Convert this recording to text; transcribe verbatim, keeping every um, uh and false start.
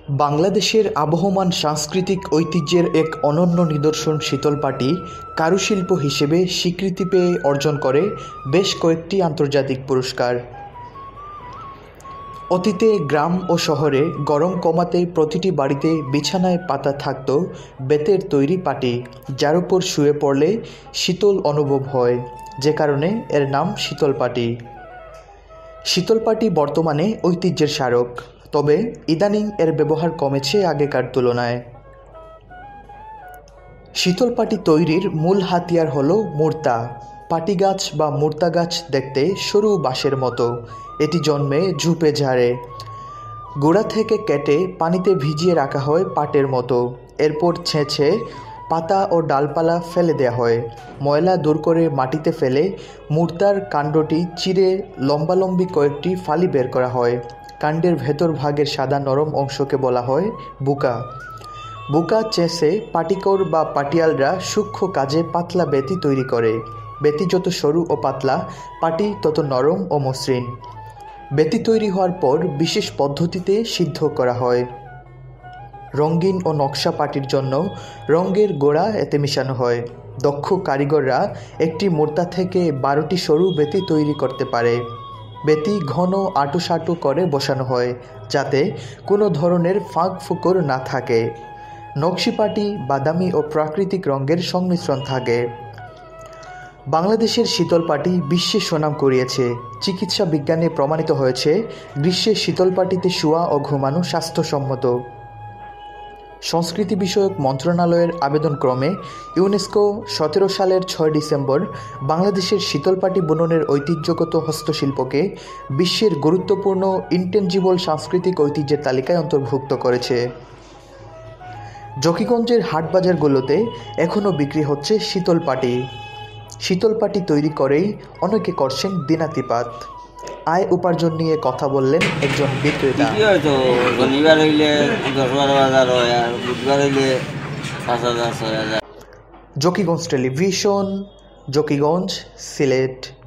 বাংলাদেশের আবহমান সাংস্কৃতিক ঐতিহ্যের এক অনন্য নিদর্শন শীতলপাটি কারুশিল্প হিসেবে স্বীকৃতি পেয়ে অর্জন করে বেশ কয়েকটি আন্তর্জাতিক পুরস্কার। অতীতে গ্রাম ও শহরে গরম কমাতে প্রতিটি বাড়িতে বিছানায় পাতা থাকত বেতের তৈরি পাটি, যার উপর শুয়ে পড়লে শীতল অনুভব হয়, যে কারণে এর নাম শীতলপাটি। শীতলপাটি বর্তমানে ঐতিহ্যের স্মারক, তবে ইদানিং এর ব্যবহার কমেছে আগেকার তুলনায়। শীতলপাটি তৈরির মূল হাতিয়ার হলো মুর্তা। পাটি গাছ বা মুর্তা গাছ দেখতে সরু বাঁশের মতো। এটি জন্মে ঝুপে ঝাড়ে। গোড়া থেকে কেটে পানিতে ভিজিয়ে রাখা হয় পাটের মতো। এরপর ছেঁচে পাতা ও ডালপালা ফেলে দেওয়া হয়। ময়লা দূর করে মাটিতে ফেলে মুর্তার কাণ্ডটি চিরে লম্বালম্বি কয়েকটি ফালি বের করা হয়। কাণ্ডের ভেতর ভাগের সাদা নরম অংশকে বলা হয় বুকা। বুকা চেঁচে পাটিকর বা পাটিয়ালরা সূক্ষ্ম কাজে পাতলা বেতি তৈরি করে। বেতি যত সরু ও পাতলা, পাটি তত নরম ও মসৃণ। বেতি তৈরি হওয়ার পর বিশেষ পদ্ধতিতে সিদ্ধ করা হয়। রঙিন ও নকশা পাটির জন্য রঙের গোড়া এতে মিশানো হয়। দক্ষ কারিগররা একটি মুর্তা থেকে বারোটি সরু বেতি তৈরি করতে পারে। বেতি ঘন আঁটুসাঁটু করে বসানো হয়, যাতে কোনো ধরনের ফাঁক ফোকর না থাকে। নকশিপাটি বাদামি ও প্রাকৃতিক রঙের সংমিশ্রণ থাকে। বাংলাদেশের শীতলপাটি বিশ্বে সুনাম কুড়িয়েছে। চিকিৎসা বিজ্ঞানে প্রমাণিত হয়েছে গ্রীষ্মে শীতলপাটিতে শোয়া ও ঘুমানো স্বাস্থ্যসম্মত। সংস্কৃতি বিষয়ক মন্ত্রণালয়ের আবেদনক্রমে ইউনেস্কো সতেরো সালের ছয় ডিসেম্বর বাংলাদেশের শীতলপাটি বুননের ঐতিহ্যগত হস্তশিল্পকে বিশ্বের গুরুত্বপূর্ণ ইনটেনজিবল সাংস্কৃতিক ঐতিহ্যের তালিকায় অন্তর্ভুক্ত করেছে। জকিগঞ্জের হাটবাজারগুলোতে এখনও বিক্রি হচ্ছে শীতলপাটি। শীতলপাটি তৈরি করেই অনেকে করছেন দিনাতিপাত। আয় উপার্জন নিয়ে কথা বললেন একজন বিক্রেতা। শনিবার হইলে দশ বারো হাজার হয়, আর বুধবার হইলে পাঁচ হাজার ছয় হাজার। জকিগঞ্জ টেলিভিশন, জকিগঞ্জ, সিলেট।